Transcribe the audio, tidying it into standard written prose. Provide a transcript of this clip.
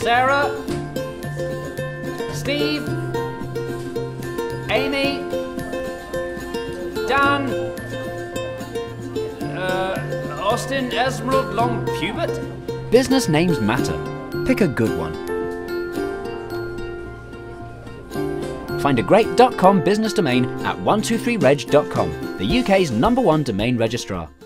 Sarah, Steve, Amy, Dan, Austin, Esmerald, Long Pubert. Business names matter. Pick a good one. Find a great .com business domain at 123reg.com, the UK's #1 domain registrar.